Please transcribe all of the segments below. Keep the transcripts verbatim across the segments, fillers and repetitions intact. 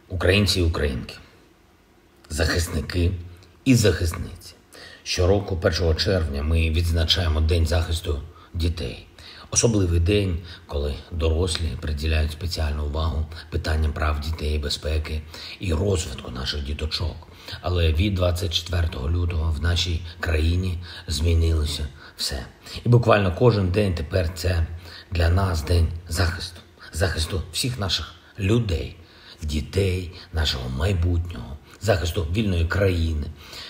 Українці і українки, захисники і захисниці. Щороку, першого червня, ми відзначаємо День захисту дітей. Особливий день, коли дорослі приділяють спеціальну увагу питанням прав дітей, безпеки і розвитку наших діточок. Але від двадцять четвертого лютого в нашій країні змінилося все. І буквально кожен день тепер це для нас день захисту. Захисту всіх наших людей, дітей, нашого майбутнього, захисту вільної країни,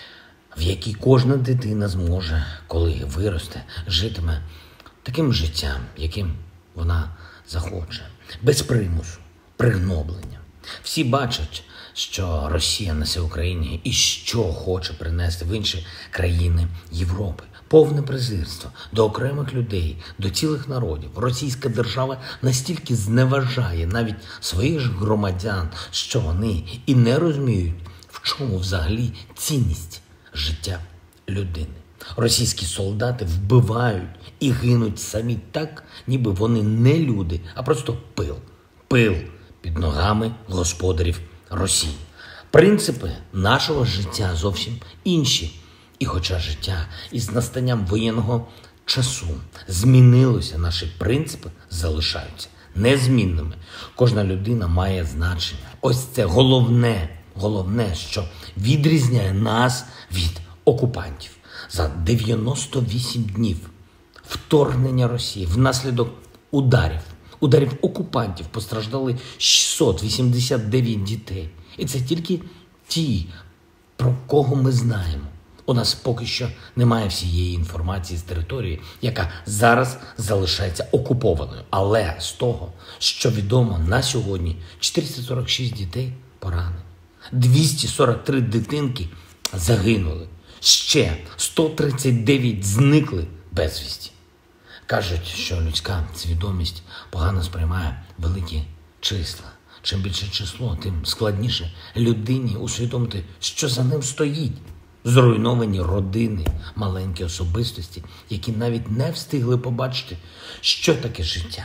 в якій кожна дитина зможе, коли виросте, житиме таким життям, яким вона захоче, без примусу, пригноблення. Всі бачать, що Росія несе Україні і що хоче принести в інші країни Європи. Повне презирство до окремих людей, до цілих народів. Російська держава настільки зневажає навіть своїх ж громадян, що вони і не розуміють, в чому взагалі цінність життя людини. Російські солдати вбивають і гинуть самі так, ніби вони не люди, а просто пил. Пил під ногами господарів Росії. Принципи нашого життя зовсім інші. І хоча життя із настанням воєнного часу змінилося, наші принципи залишаються незмінними. Кожна людина має значення. Ось це головне, головне, що відрізняє нас від окупантів. За дев'яносто вісім днів вторгнення Росії внаслідок ударів, ударів окупантів постраждали шістсот вісімдесят дев'ять дітей. І це тільки ті, про кого ми знаємо. У нас поки що немає всієї інформації з території, яка зараз залишається окупованою. Але з того, що відомо на сьогодні, чотириста сорок шість дітей поранені, двісті сорок три дитинки загинули, ще сто тридцять дев'ять зникли безвісті. Кажуть, що людська свідомість погано сприймає великі числа. Чим більше число, тим складніше людині усвідомити, що за ним стоїть. Зруйновані родини, маленькі особистості, які навіть не встигли побачити, що таке життя.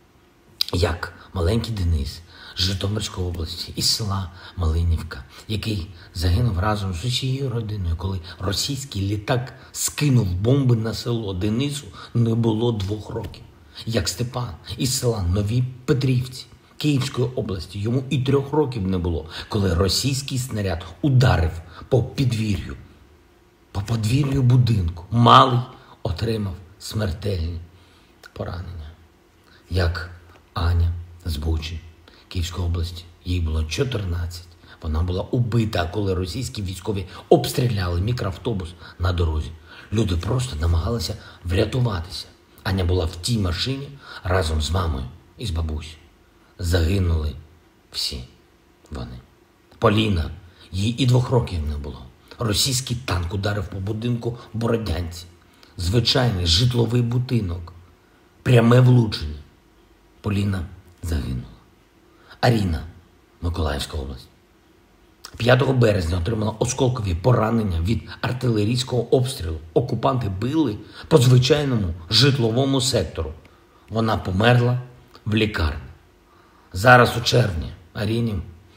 Як маленький Денис з Житомирської області, із села Малинівка, який загинув разом з усією родиною, коли російський літак скинув бомби на село. Денису не було двох років. Як Степан із села Нові Петрівці Київської області, йому і трьох років не було, коли російський снаряд ударив по підвір'ю, по подвір'ю будинку. Малий отримав смертельні поранення. Як Аня з Бучі, Київської області, їй було чотирнадцять. Вона була убита, коли російські військові обстріляли мікроавтобус на дорозі. Люди просто намагалися врятуватися. Аня була в тій машині разом з мамою і з бабусею. Загинули всі вони. Поліна, їй і двох років не було. Російський танк ударив по будинку в Бородянці. Звичайний житловий будинок. Пряме влучення. Поліна загинула. Аріна, Миколаївська область. п'ятого березня отримала осколкові поранення від артилерійського обстрілу. Окупанти били по звичайному житловому сектору. Вона померла в лікарні. Зараз у червні Аріні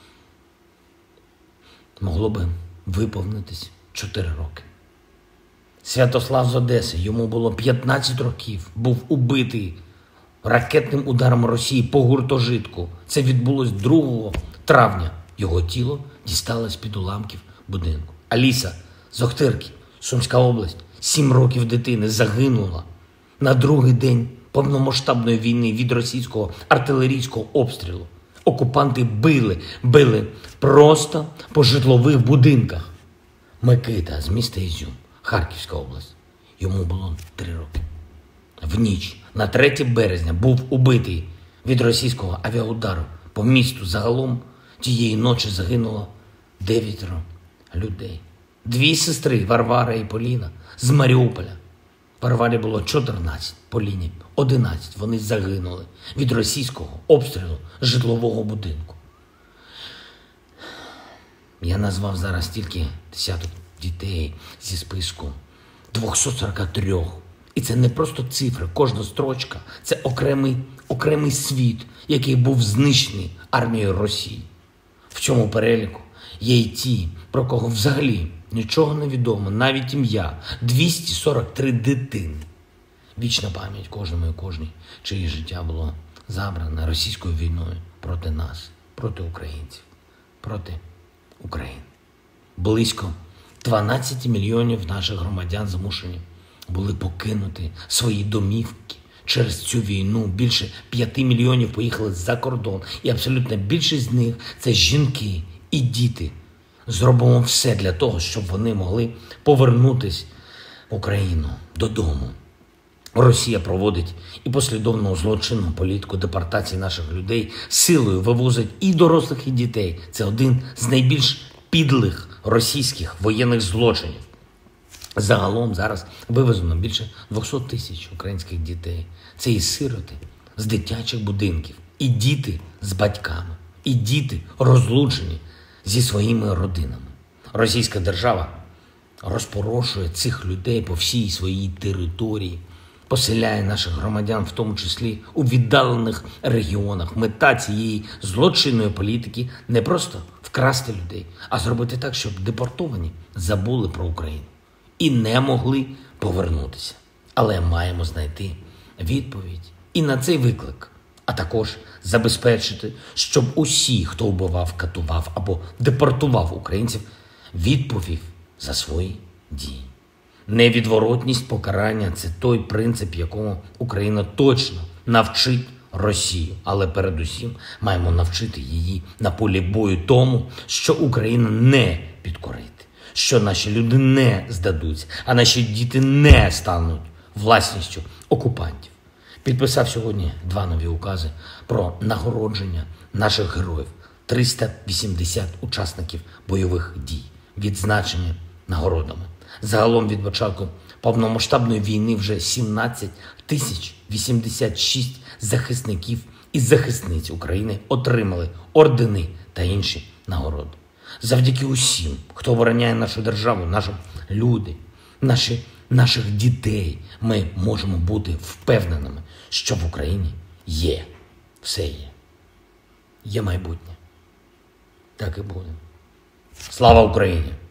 могло би виповнитись чотири роки. Святослав з Одеси, йому було п'ятнадцять років, був убитий ракетним ударом Росії по гуртожитку. Це відбулось другого травня. Його тіло дісталось під уламків будинку. Аліса з Охтирки, Сумська область, сім років дитини, загинула на другий день повномасштабної війни від російського артилерійського обстрілу. Окупанти били, били просто по житлових будинках. Микита з міста Ізюм, Харківська область. Йому було три роки. В ніч на третє березня був убитий від російського авіаудару по місту. Загалом тієї ночі загинуло дев'ятеро людей. Дві сестри, Варвара і Поліна, з Маріуполя. Варварі було чотирнадцять, Поліні одинадцять. Вони загинули від російського обстрілу житлового будинку. Я назвав зараз тільки десяток дітей зі списку двісті сорок три. І це не просто цифри, кожна строчка – це окремий, окремий світ, який був знищений армією Росії. В цьому переліку є й ті, про кого взагалі нічого не відомо, навіть ім'я – двісті сорок три дитини. Вічна пам'ять кожному і кожній, чиє життя було забране російською війною проти нас, проти українців, проти України. Близько дванадцять мільйонів наших громадян змушені були покинути свої домівки. Через цю війну більше п'яти мільйонів поїхали за кордон. І абсолютна більшість з них – це жінки і діти. Зробимо все для того, щоб вони могли повернутися в Україну, додому. Росія проводить і послідовну злочинну політику депортації наших людей, силою вивозить і дорослих, і дітей. Це один з найбільш підлих російських воєнних злочинів. Загалом зараз вивезено більше двісті тисяч українських дітей. Це і сироти з дитячих будинків, і діти з батьками, і діти розлучені зі своїми родинами. Російська держава розпорошує цих людей по всій своїй території, поселяє наших громадян, в тому числі у віддалених регіонах. Мета цієї злочинної політики не просто вкрасти людей, а зробити так, щоб депортовані забули про Україну і не могли повернутися. Але маємо знайти відповідь і на цей виклик, а також забезпечити, щоб усі, хто вбивав, катував або депортував українців, відповів за свої дії. Невідворотність покарання – це той принцип, якому Україна точно навчить Росію. Але передусім маємо навчити її на полі бою тому, що Україна не підкорити, що наші люди не здадуться, а наші діти не стануть власністю окупантів. Підписав сьогодні два нові укази про нагородження наших героїв. триста вісімдесят учасників бойових дій, відзначені нагородами. Загалом від початку повномасштабної війни вже сімнадцять тисяч вісімдесят шість захисників і захисниць України отримали ордени та інші нагороди. Завдяки усім, хто обороняє нашу державу, наші люди, наші, наших дітей, ми можемо бути впевненими, що в Україні є, все є. Є майбутнє. Так і буде. Слава Україні!